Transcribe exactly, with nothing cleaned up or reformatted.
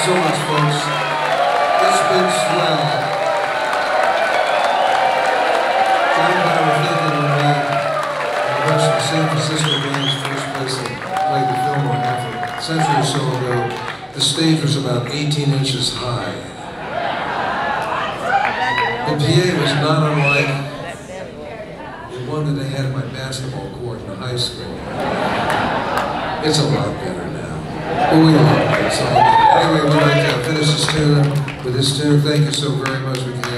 so much, folks. It's been swell. John and I were thinking when we watched the San Francisco band's first place that played the Fillmore half a century or so ago, the stage was about eighteen inches high. The P A was not unlike the one that they had at my basketball court in high school. It's a lot better now. But we love it. It's all good. Anyway, we'd like to finish this tune with this tune. Thank you so very much. We can